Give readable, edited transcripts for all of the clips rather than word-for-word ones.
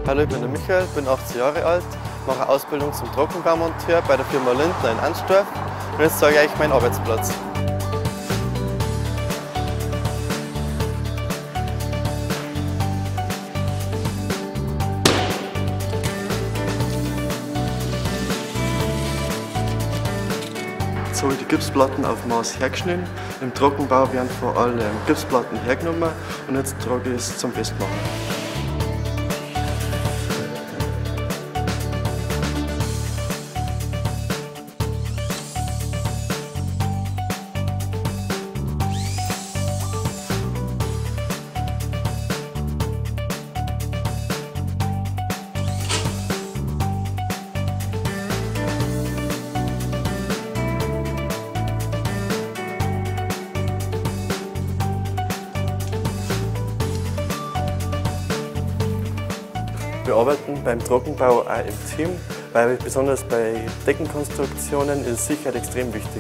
Hallo, ich bin der Michael, bin 18 Jahre alt, mache eine Ausbildung zum Trockenbaumonteur bei der Firma Lindner in Ansdorf und jetzt zeige ich euch meinen Arbeitsplatz. Jetzt habe ich die Gipsplatten auf Maß hergeschnitten. Im Trockenbau werden vor allem Gipsplatten hergenommen und jetzt trage ich es zum Festmachen. Wir arbeiten beim Trockenbau auch im Team, weil besonders bei Deckenkonstruktionen ist Sicherheit extrem wichtig.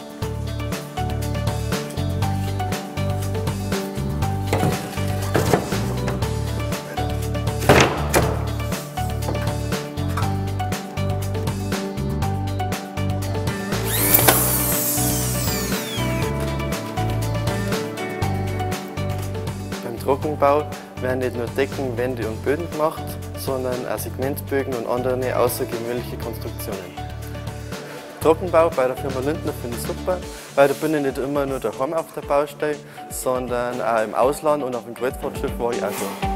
Beim Trockenbau werden nicht nur Decken, Wände und Böden gemacht, sondern auch Segmentbögen und andere außergewöhnliche Konstruktionen. Trockenbau bei der Firma Lindner finde ich super, weil da bin ich nicht immer nur daheim auf der Baustelle, sondern auch im Ausland und auf dem Kreuzfahrtschiff war ich auch schon.